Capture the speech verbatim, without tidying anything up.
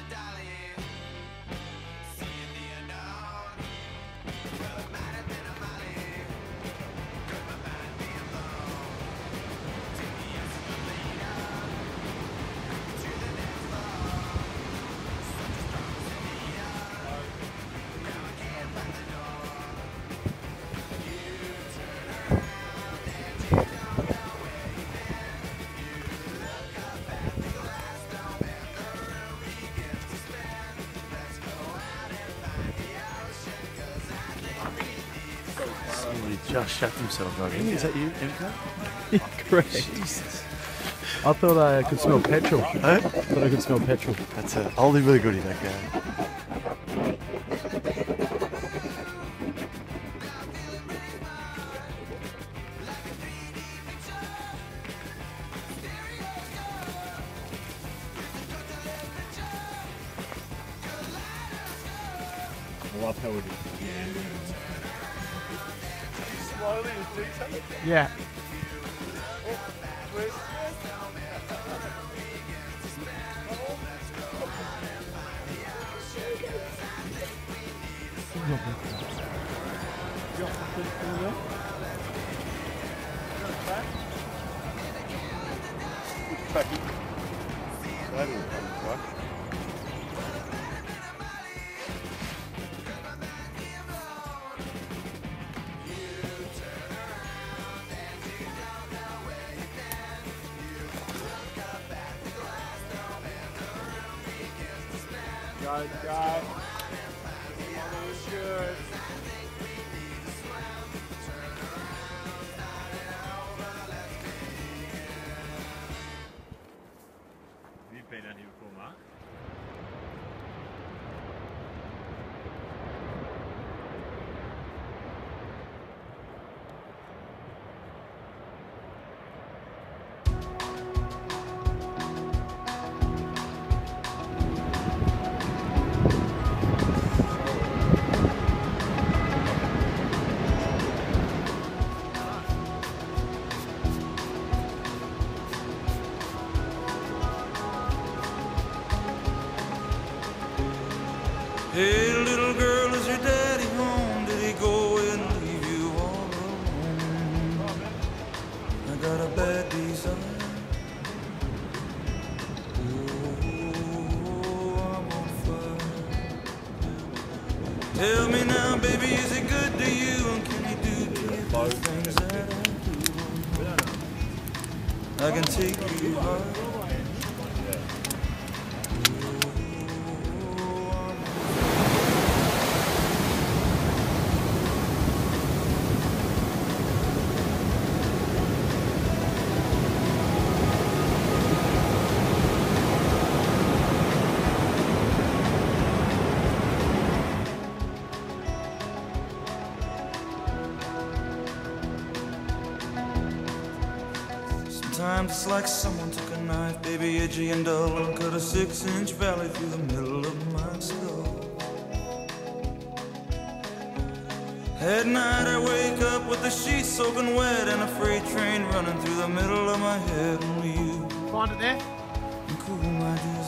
He just shut himself right in. Is that you, Emco? Correct. Jesus. I thought I could smell petrol. Huh? I thought I could smell petrol. That's a oldie but a goodie, that guy. I love how it is. Slowly as do something. Yeah. Go, go. Good. Have you been out here before, Mark? Hey, little girl, is your daddy home? Did he go and leave you all alone? I got a bad desire. Oh, I'm on fire. Tell me now, baby, is he good to you? And can he do the things that I do? I can take you high. Sometimes it's like someone took a knife, baby, edgy and dull, and cut a six-inch valley through the middle of my skull. At night I wake up with the sheets soaking wet and a freight train running through the middle of my head. Only you Find it there. can cool my